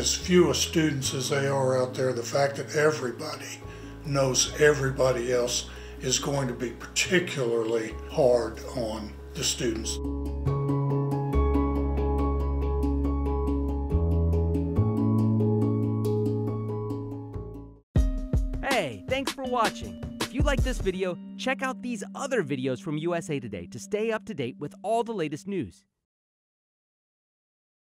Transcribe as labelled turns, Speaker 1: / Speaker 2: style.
Speaker 1: as few students as they are out there, the fact that everybody knows everybody else is going to be particularly hard on the students.
Speaker 2: Hey, thanks for watching. If you like this video, check out these other videos from USA Today to stay up to date with all the latest news.